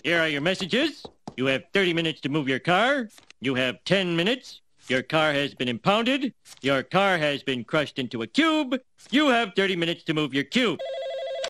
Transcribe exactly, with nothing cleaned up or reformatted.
Here are your messages. You have thirty minutes to move your car. You have ten minutes. Your car has been impounded. Your car has been crushed into a cube. You have thirty minutes to move your cube.